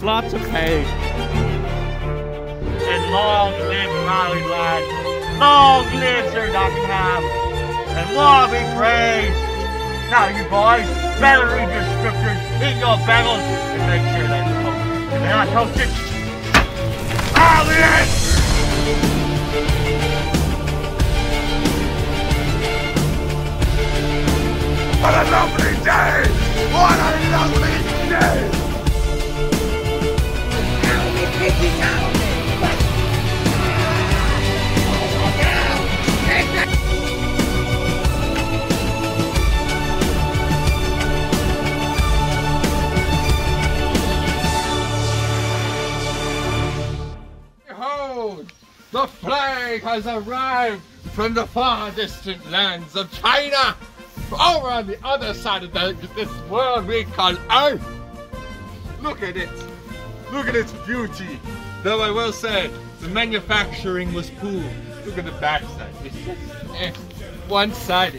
lots of hay. And long live Mallard, lad. Long live SirDuckingham. And Waaaaaa be praised. Now you boys, better read your scriptures, eat your bagels, and make sure they're toasted. If they're not toasted, I'll eat it! What a lovely day! What a lovely day! Behold, the flag has arrived from the far distant lands of China, over on the other side of this world we call Earth. Look at it. Look at its beauty. Though I will say, the manufacturing was poor. Look at the backside. It's just one-sided.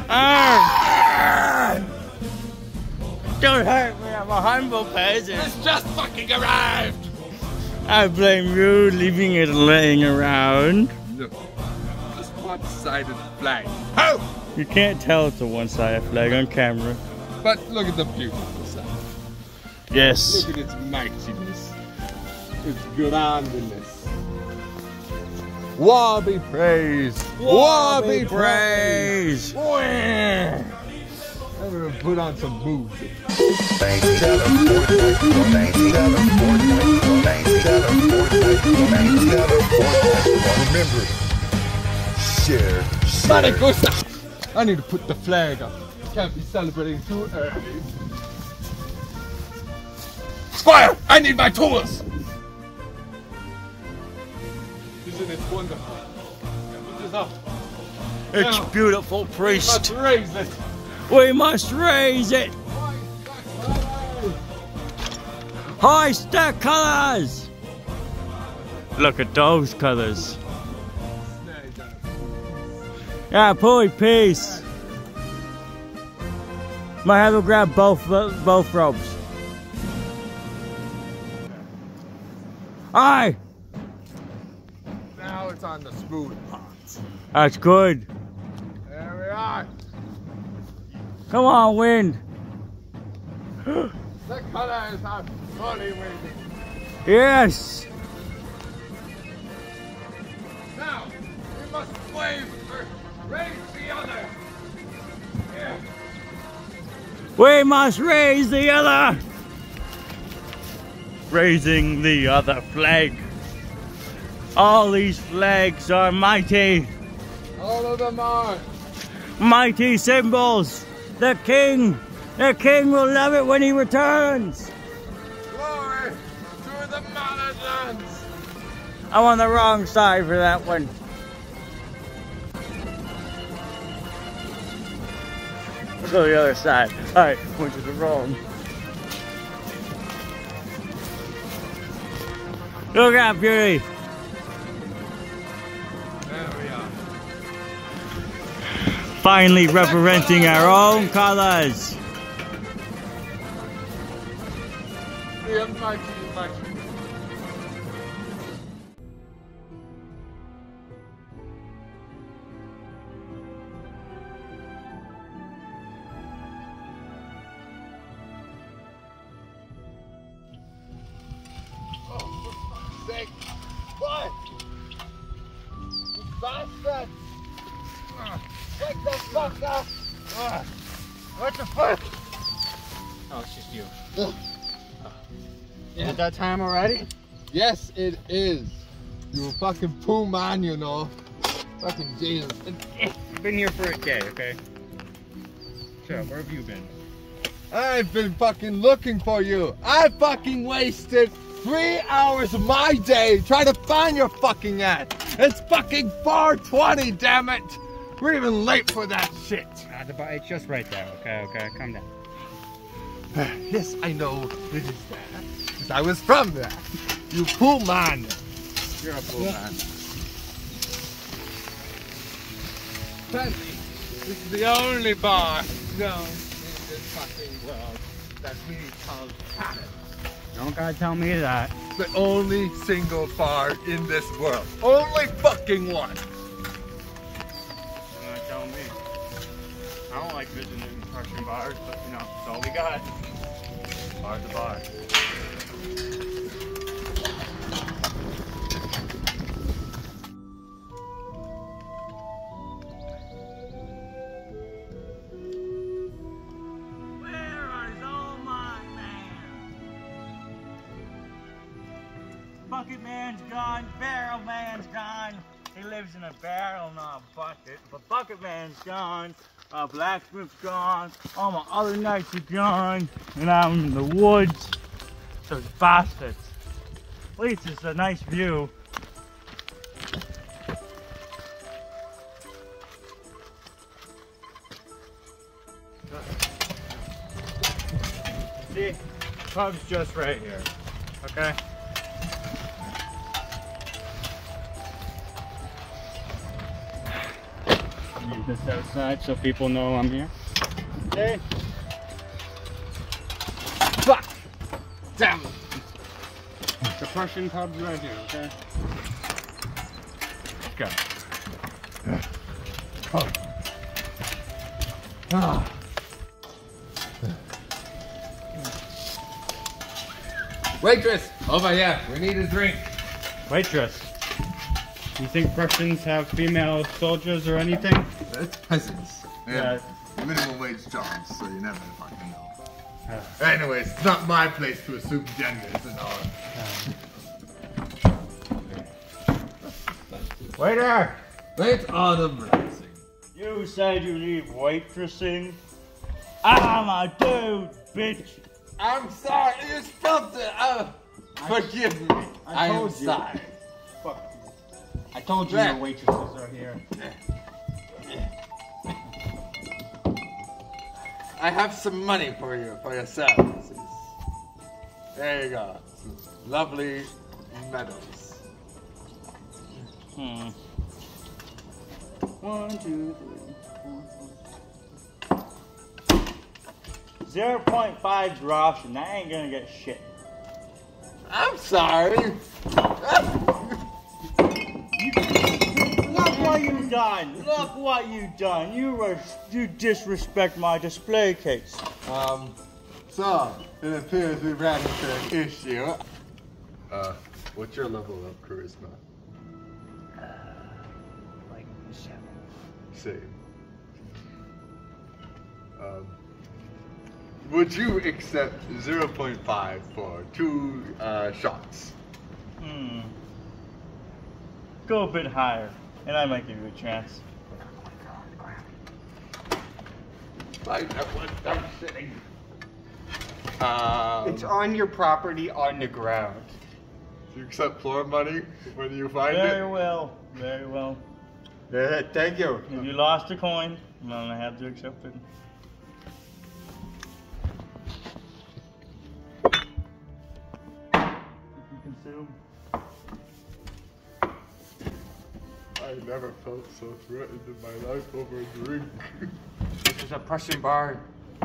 Don't hurt me, I'm a humble peasant. It's just fucking arrived. I blame you leaving it laying around. Look, just one-sided flag. Oh! You can't tell it's a one-sided flag on camera. But look at the beautiful side. Yes. Look at its mightiness. Its grandness. Waaaaaa be praised. Waaaaaa be praised. I'm gonna put on some music. Remember, share. Maricosa! I need to put the flag up. Can't be celebrating too early. Fire! I need my tools! Isn't it wonderful? It is up. It's Now, beautiful, priest. let's raise it. We must raise it. Hoist the colors. Look at those colors. Yeah, pull peace. Might have to grab both ropes. Aye. Now it's on the smooth parts. That's good. There we are. Come on, wind. The colors are fully waving. Yes. Now, we must wave for raise the other. Yeah. We must raise the other. Raising the other flag. All these flags are mighty. All of them are. Mighty symbols. The king will love it when he returns. Glory to the Mallard lands. I'm on the wrong side for that one. Let's go to the other side. Alright, which is wrong. Look out, beauty. There we are. Finally representing our own colors. We have mighty. Oh, for fuck's sake. What? You bastard! Wake the fuck up! What the fuck? Oh, it's just you. Is it that time already? Yes, it is. You a fucking poo man, you know. Fucking Jesus. I've been here for a day, okay? So, where have you been? I've been fucking looking for you. I fucking wasted 3 hours of my day trying to find your fucking ass. It's fucking 4:20, damn it. We're even late for that shit. It's just right there, okay? Calm down. Yes, I know it is there. Because I was from there. You fool man. You're a fool, man. Tell me, this is the only bar known in this fucking world that we call Paris. Don't gotta tell me that. The only single bar in this world. Only fucking one. You're gonna tell me. I don't like visiting Prussian bars, but you know, that's all we got. Bar's a bar. Bucket man's gone, barrel man's gone. He lives in a barrel, not a bucket. But bucket man's gone, blacksmith's gone, all my other knights are gone, and I'm in the woods. Those bastards. At least it's a nice view. See, pub's just right here, okay? Leave this outside so people know I'm here. Okay. Fuck! Damn it! The Prussian pub's right here, okay? Let's go. Oh. Ah. Waitress, over here. We need a drink. Waitress. You think Prussians have female soldiers or anything? That's peasants. Yeah. Minimum wage jobs, so you never fucking know. Anyways, it's not my place to assume genders and all. Waiter! Late autumn rising. You said you need waitressing? I'm a dude, bitch! I'm sorry, you spilled it. Forgive me. I am sorry. Fuck. I told you your waitresses are here. I have some money for you, for your services. There you go. Some lovely medals. 1, 2, 3, 4. 0.5 groschen. That ain't gonna get shit. I'm sorry. Look what you done! Look what you done! You disrespect my display case. So it appears we ran into an issue. What's your level of charisma? Like 7. Same. Would you accept 0.5 for 2 shots? Go a bit higher, and I might give you a chance. Like that one, I'm sitting. It's on your property on the ground. Do you accept floor money when you find Very it? well, very well. Thank you. If you lost a coin, I'm gonna have to accept it. You can consume. I never felt so threatened in my life over a drink. This is a Prussian bar.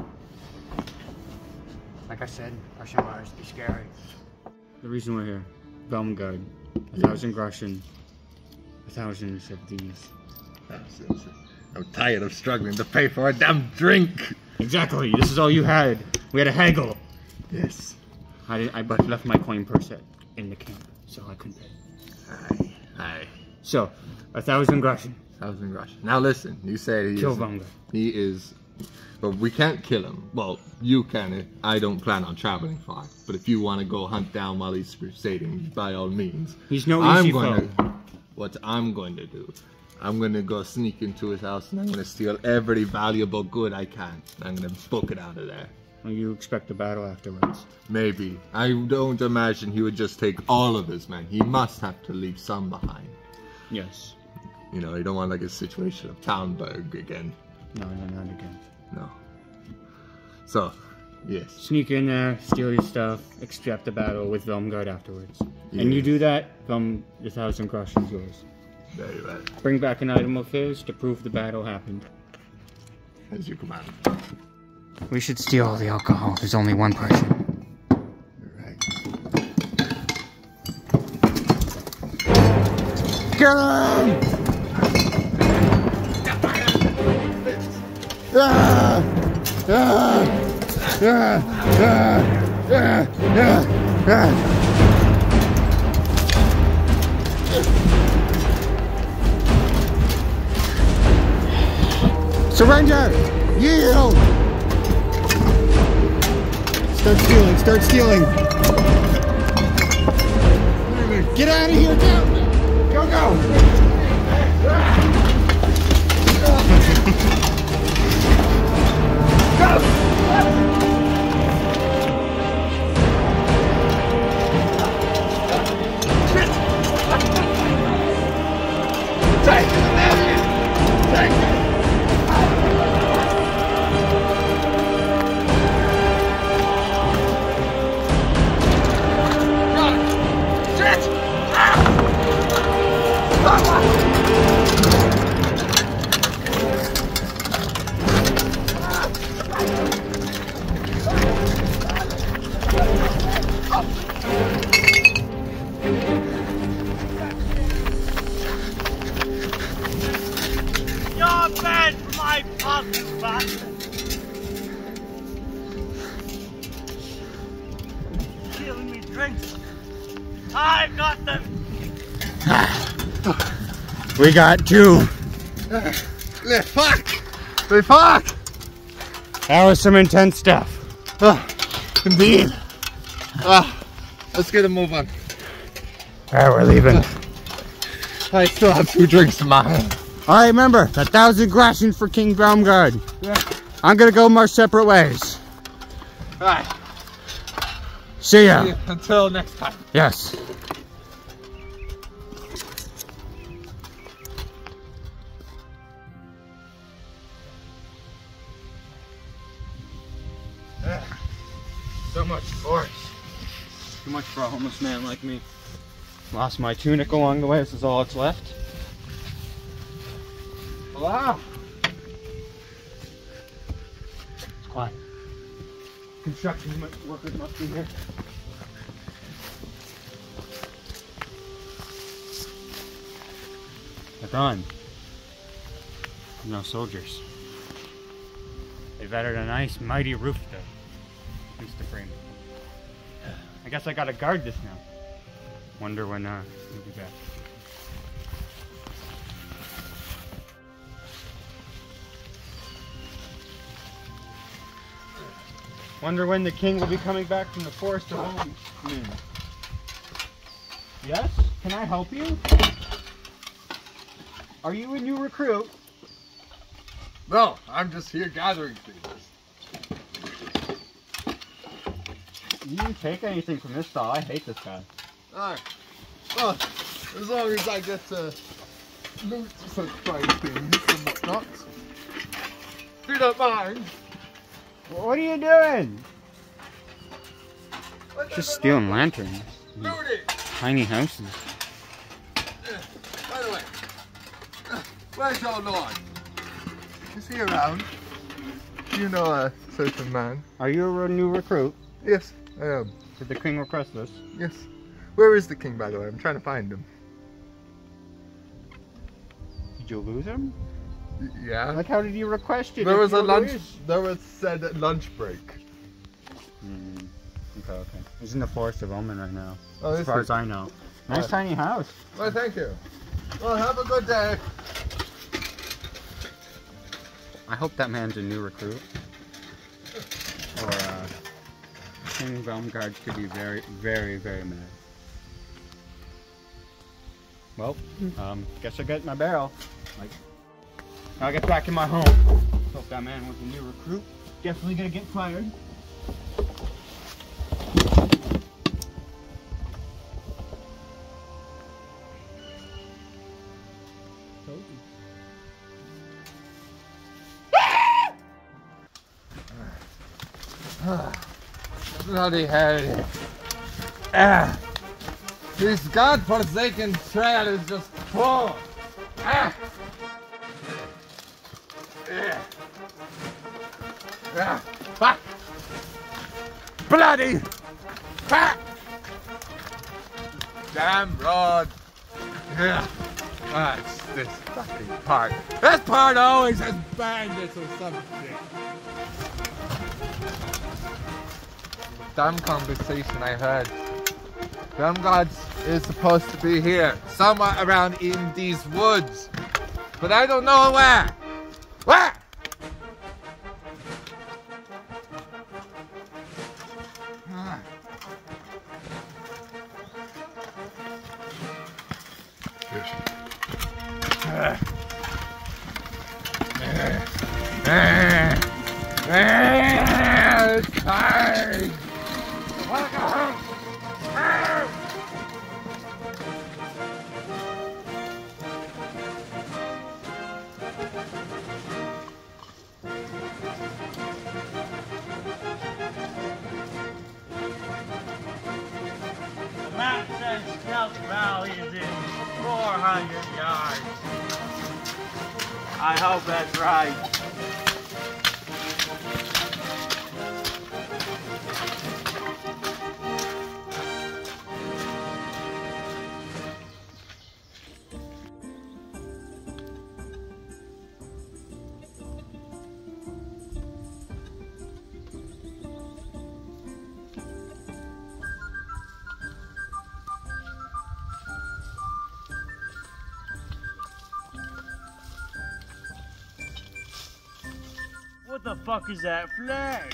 Like I said, Prussian bars be scary. The reason we're here, Velmguard, 1,000 groschen, 1,000 of these. I'm tired of struggling to pay for a damn drink. Exactly. This is all you had. We had a haggle. Yes. I but left my coin purse in the camp, so I couldn't pay. Aye. So, 1,000 groschen. 1,000 groschen. Now listen, you said Kill Velmguard. He is, but we can't kill him. Well, you can. I don't plan on traveling far. But if you want to go hunt down while he's crusading, by all means. He's no easy foe. What I'm going to do, I'm going to go sneak into his house and I'm going to steal every valuable good I can. I'm going to book it out of there. Well, you expect a battle afterwards. Maybe. I don't imagine he would just take all of his men. He must have to leave some behind. Yes. You know, you don't want like a situation of Townburg again. No, not again. No. So, yes. Sneak in there, steal your stuff, extract the battle with Velmguard afterwards. Yes. And you do that, the 1,000 groschen is yours. Very well. Bring back an item of his to prove the battle happened. As you command. We should steal all the alcohol. There's only one person. Right. Kill him! Ah! Ah! Ah! Ah! Ah! Ah! Ah! Surrender! Yield! Start stealing, start stealing! Get out of here, go! Go, go! Go! Take it! Take it! You're bad for my pub, you bastard! Stealing me drinks. I got them! We got two. Fuck! Fuck! That was some intense stuff. Indeed. Let's get a move on. Alright, we're leaving. I still have 2 drinks in my hand. Alright, remember, 1,000 groschen for KingVelmguard. Yeah. I'm gonna go our separate ways. Alright. See ya. Until next time. Yes. So much force. Too much for a homeless man like me. Lost my tunic along the way, this is all that's left. Wow. It's quiet. Construction workers must be here. They're gone. No soldiers. They've added a nice mighty roof though. Used to frame. I guess I gotta guard this now. Wonder when we'll be back. Wonder when the king will be coming back from the forest of home. Yes? Can I help you? Are you a new recruit? No, I'm just here gathering things. You didn't take anything from this stall. I hate this guy. Alright. Well, as long as I get to loot such fine things and whatnot. If you don't mind. What are you doing? Just stealing lanterns. Looting! Tiny houses. By the way, where's your lord? Is he around? Do you know a certain man? Are you a new recruit? Yes, I am. Did the king request this? Yes. Where is the king, by the way? I'm trying to find him. Did you lose him? Yeah. Like, how did you request it? There if was you a lunch. lose? There was said lunch break. Okay, okay. He's in the forest of Omen right now. Oh, as far as I know. Nice tiny house. Well, thank you. Well, have a good day. I hope that man's a new recruit. Or KingVelmguard could be very, very, very mad. Well, guess I'll get my barrel. Like, I'll get back in my home. Hope that man was a new recruit. Definitely gonna get fired. Bloody hell. Ah. This godforsaken trail is just full. Ah. Yeah. Ah. Fuck. Bloody. Fuck. Damn road. Yeah. That's this fucking part. This part always has bandits or some shit. Damn conversation I heard. Velmguard is supposed to be here, somewhere around in these woods. But I don't know where. Where? It's time. The map says Scout Valley is in 400 yards. I hope that's right. What the fuck is that flag?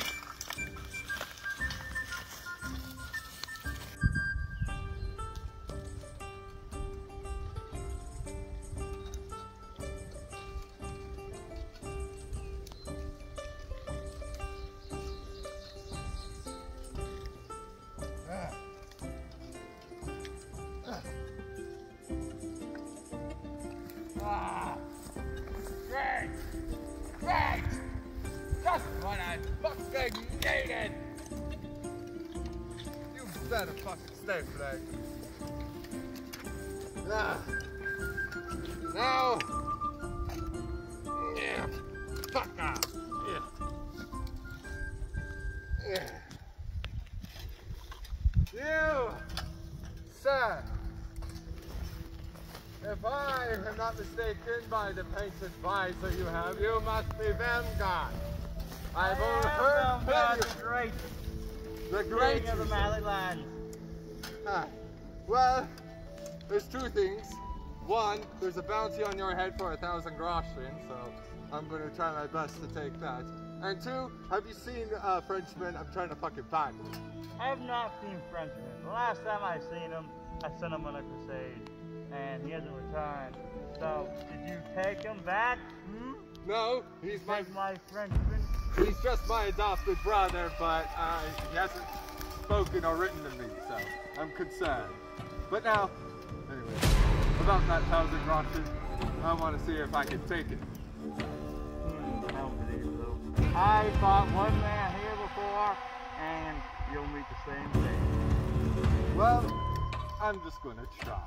Great! Great! Just what I fucking needed! You better fucking stay, Flag. Now! Yeah! Fuck off! Yeah! You! Sir! If I am not mistaken by the painted visor you have, you must be Vanguard. I've overheard the great the great king of the Mallard Land. Well, there's two things. One, there's a bounty on your head for 1,000 groschen, so I'm going to try my best to take that. And two, have you seen Frenchman? I'm trying to fucking find him. I have not seen Frenchman. The last time I seen him, I sent him on a crusade, and he hasn't returned. So, did you take him back? No, he's my Frenchman. He's just my adopted brother, but he hasn't spoken or written to me, so I'm concerned. But now, anyway, about that 1,000 groschen, I want to see if I can take it. I fought one man here before, and you'll meet the same thing. Well, I'm just gonna try.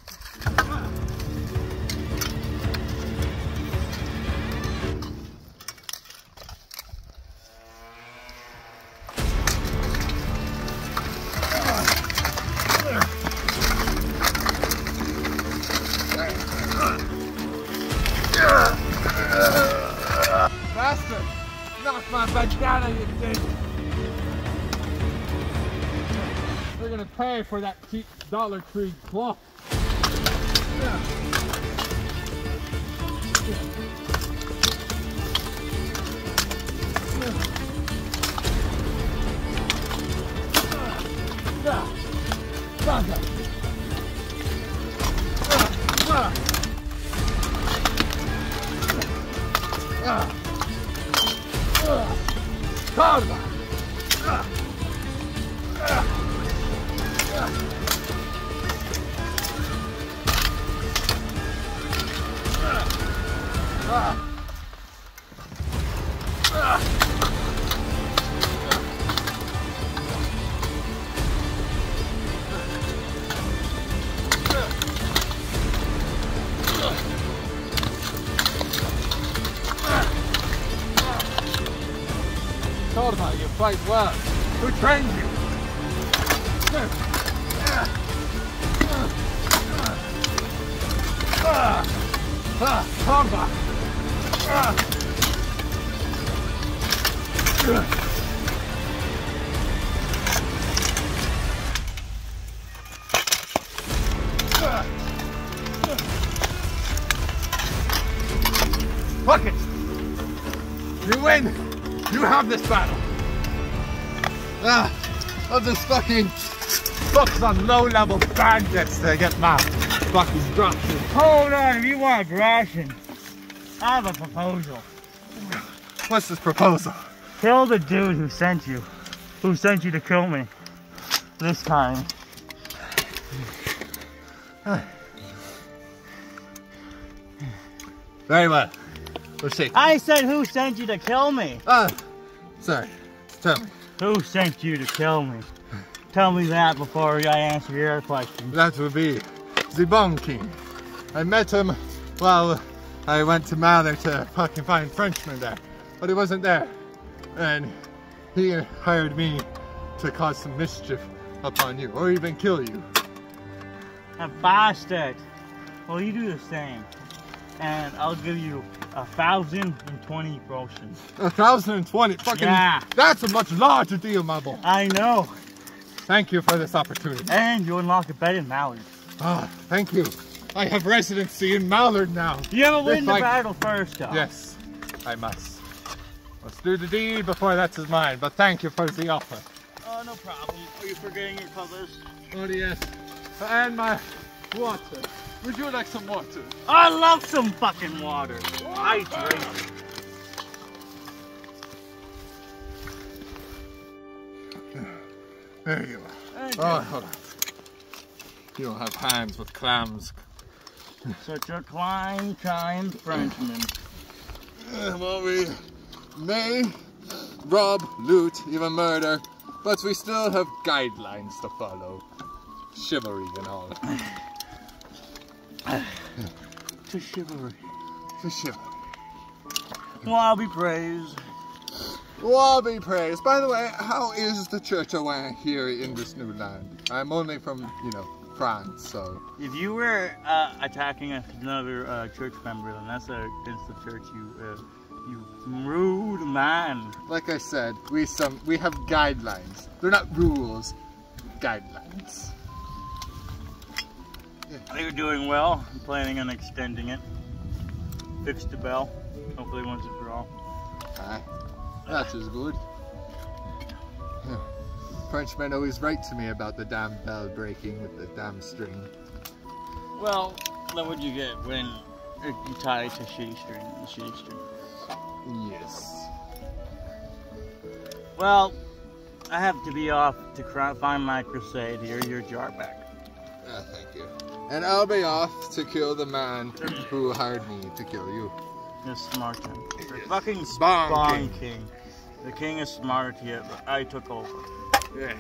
Bastard! Knock my bandana, you dick! We're gonna pay for that cheap Dollar Tree cloth. You fight well. Who trained you? Come back. Fuck it! You win! You have this battle! I'll just fucking focus on low-level bandits to get my fucking drops in. Hold on, if you want aggression, I have a proposal. What's this proposal? Kill the dude who sent you to kill me. This time. Very well. We'll see. I said who sent you to kill me? Sorry. Tell me. Who sent you to kill me? Tell me that before I answer your question. That would be the Bon King. I met him while I went to Mallard to fucking find Frenchmen there. But he wasn't there. And he hired me to cause some mischief upon you, or even kill you. A bastard. Well, you do the same. And I'll give you 1,020 potions. 1,020? Fucking, yeah. That's a much larger deal, my boy. I know. Thank you for this opportunity. And you unlock a bed in Mallard. Ah, thank you. I have residency in Mallard now. You have to win the battle first, though. Yes, I must. Let's do the deed before that's mine, but thank you for the offer. Oh, no problem. Are you forgetting your colors? Oh, yes. And my water. Would you like some water? I love some fucking water. I drink. There you are. Oh, hold on. You don't have hands with clams. Such a kind Frenchman. Well, we may rob, loot, even murder, but we still have guidelines to follow. Chivalry and all. To chivalry. To chivalry. Well, I'll be praised. Well, be praised. By the way, how is the Church of Waaaaaa here in this new land? I'm only from, France, so... If you were attacking another church member, then that's against the church, you rude man. Like I said, we have guidelines. They're not rules, guidelines. You're doing well. I'm planning on extending it. Fix the bell. Hopefully once and for all. Aye. That is good. Frenchmen always write to me about the damn bell breaking with the damn string. Well, then what you get when you tie it to shitty string? Yes. Well, I have to be off to find my crusade. Here's your jar back. Thank you. And I'll be off to kill the man who hired me to kill you. The smart one. The fucking Spawn Spawn King. The king is smart yet, but I took over. Yeah.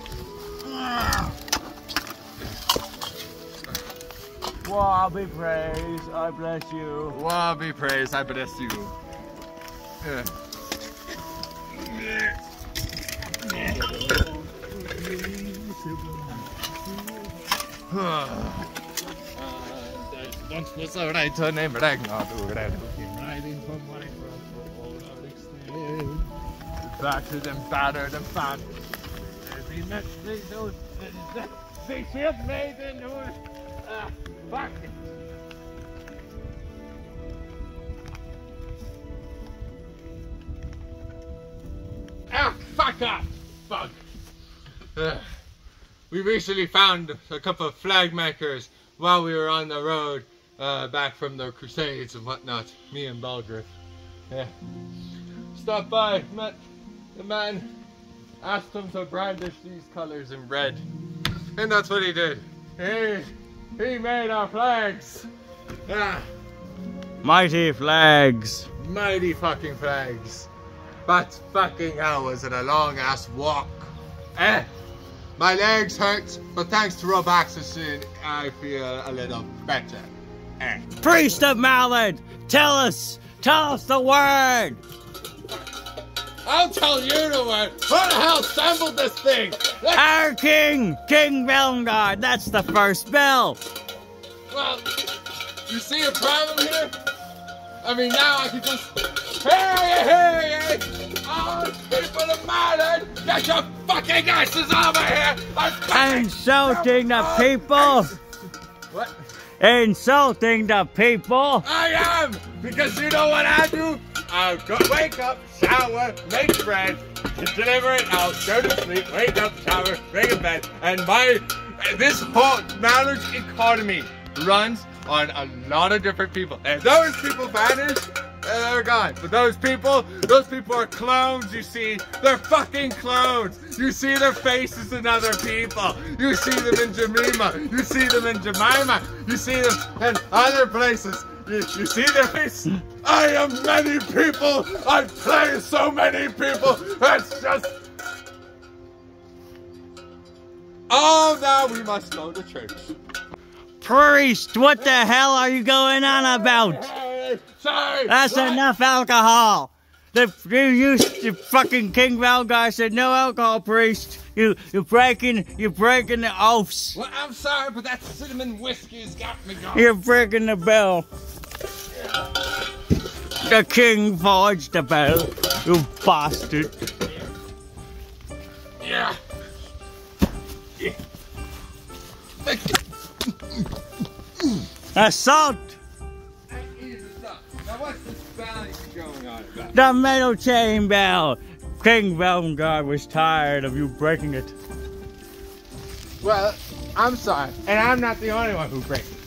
Well, I'll be praised. I bless you. Well, be praised. I bless you. Yeah. Once was a right to name Ragnar to riding from my front back to them battered and fat. They met they ship made into fuck it. Ah, fuck off, bug. We recently found a couple of flag makers while we were on the road back from the Crusades and whatnot. Me and Belgrave. Yeah. Stopped by, met the man, asked him to brandish these colors in red. And that's what he did. He made our flags. Ah. Mighty flags. Mighty fucking flags. But fucking hell, was it a long ass walk. My legs hurt, but thanks to Robaxacin, I feel a little better. Priest of Mallard, tell us the word. I'll tell you the word. Who the hell assembled this thing? Our king, KingVelmguard. That's the first bell. Well, You see a problem here? I mean, now I can just, hey, all people of Mallard, get your fucking asses over here! Insulting the people! What? Insulting the people! I am! Because you know what I do? I'll go, wake up, shower, make bread, deliver it out, go to sleep, wake up, shower, make a bed, and this whole Mallard economy runs on a lot of different people. And those people vanish, they're gone. But those people are clones, you see. They're fucking clones. You see their faces in other people. You see them in Jemima. You see them in Jemima. You see them in other places. You see their face? I am many people. I play so many people. It's just... Oh, now we must go to church. Priest, what the hell are you going on about? Hey, sorry. That's enough alcohol. The fucking KingVelmguard said no alcohol, priest. You're breaking the oaths. Well, I'm sorry, but that cinnamon whiskey has got me going. You're breaking the bell. The king forged the bell, you bastard. Yeah. Assault! Now what's this bell going on about? The metal chain bell. KingVelmguard was tired of you breaking it. Well, I'm sorry, and I'm not the only one who breaks it.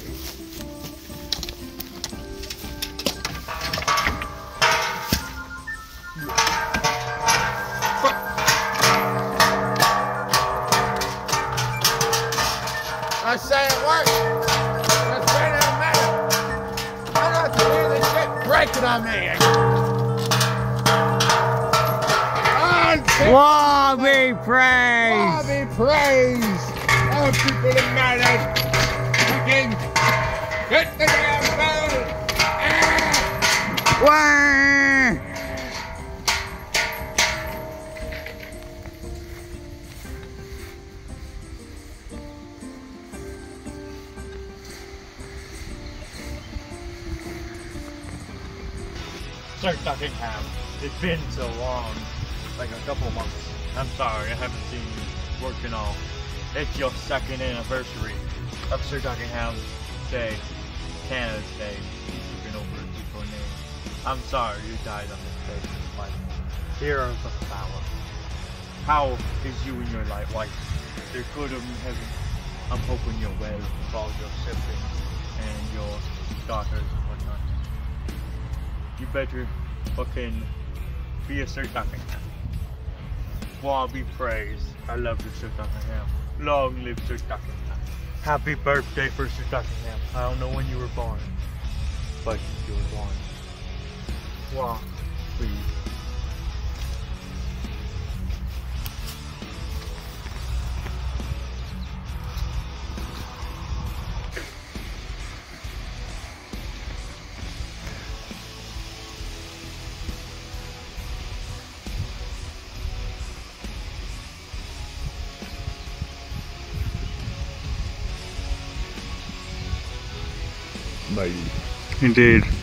I say it works. That's right out of matter. I got to hear this shit breaking on me. War be praised! War be praised! Oh, people of Mallard, fucking get the damn bell! Wah! SirDuckingham, it's been so long, like a couple months. I'm sorry, I haven't seen you working all. It's your second anniversary of SirDuckingham Day, Canada's Day. You've been over a people name. I'm sorry you died on this day of your life. Heroes of valor. How is you and your wife? They're good in heaven. I'm hoping you're well with all your siblings and your daughters and whatnot. You better fucking be a SirDuckingham. War be praised. I love you, SirDuckingham. Long live SirDuckingham. Happy birthday for SirDuckingham. I don't know when you were born, but you were born. War, please. Mighty. Indeed.